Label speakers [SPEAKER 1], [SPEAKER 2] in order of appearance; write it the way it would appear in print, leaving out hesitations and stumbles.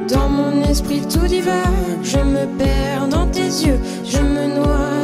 [SPEAKER 1] Dans mon esprit tout divague, je me perds dans tes yeux, je me noie